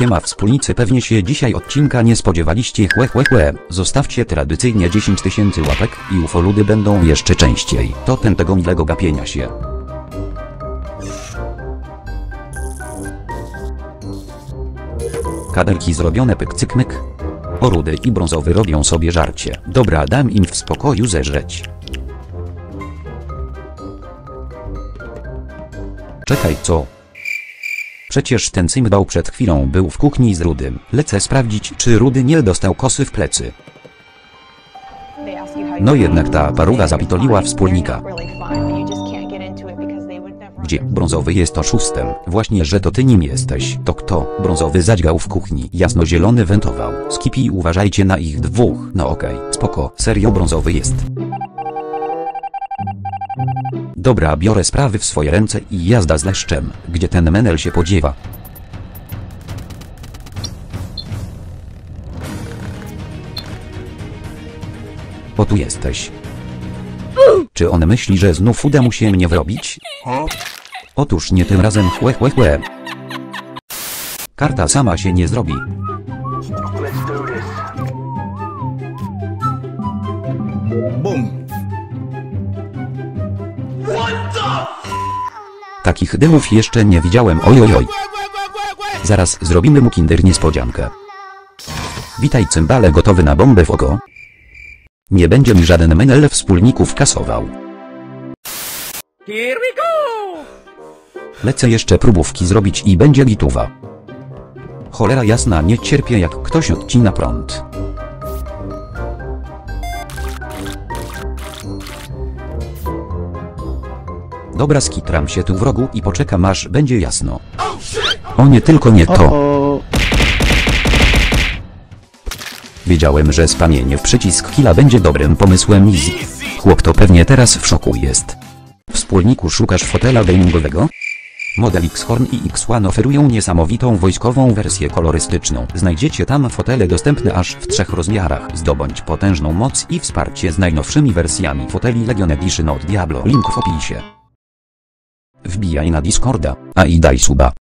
Siema wspólnicy, pewnie się dzisiaj odcinka nie spodziewaliście, Zostawcie tradycyjnie 10 000 łapek i ufoludy będą jeszcze częściej. To ten tego milego gapienia się. Kadelki zrobione pyk cyk myk. O, rudy i brązowy robią sobie żarcie. Dobra, dam im w spokoju zeżreć. Czekaj, co? Przecież ten cymbał przed chwilą był w kuchni z Rudym. Lecę sprawdzić, czy Rudy nie dostał kosy w plecy. No jednak ta paruwa zapitoliła wspólnika. Gdzie? Brązowy jest oszustem. Właśnie, że to ty nim jesteś. To kto? Brązowy zadźgał w kuchni. Jasnozielony wentował. Skipi, uważajcie na ich dwóch. No okej, spoko. Serio, brązowy jest. Dobra, biorę sprawy w swoje ręce i jazda z leszczem. Gdzie ten menel się podziewa? O, tu jesteś. Czy on myśli, że znów uda mu się mnie wrobić? Otóż nie tym razem, Karta sama się nie zrobi. Bum. Takich dymów jeszcze nie widziałem, ojojoj. Zaraz zrobimy mu kinder niespodziankę. Witaj cymbale, gotowy na bombę w oko? Nie będzie mi żaden menel wspólników kasował. Here we go! Lecę jeszcze próbówki zrobić i będzie gituwa. Cholera jasna, nie cierpię jak ktoś odcina prąd. Dobra, skitram się tu w rogu i poczekam aż będzie jasno. O nie, tylko nie to. Wiedziałem, że spamienie w przycisk killa będzie dobrym pomysłem easy. Chłop to pewnie teraz w szoku jest. Wspólniku, szukasz fotela gamingowego? Model X-Horn i X1 oferują niesamowitą wojskową wersję kolorystyczną. Znajdziecie tam fotele dostępne aż w 3 rozmiarach. Zdobądź potężną moc i wsparcie z najnowszymi wersjami foteli Legion Edition od Diablo. Link w opisie. Wbijaj na Discorda, a i daj suba.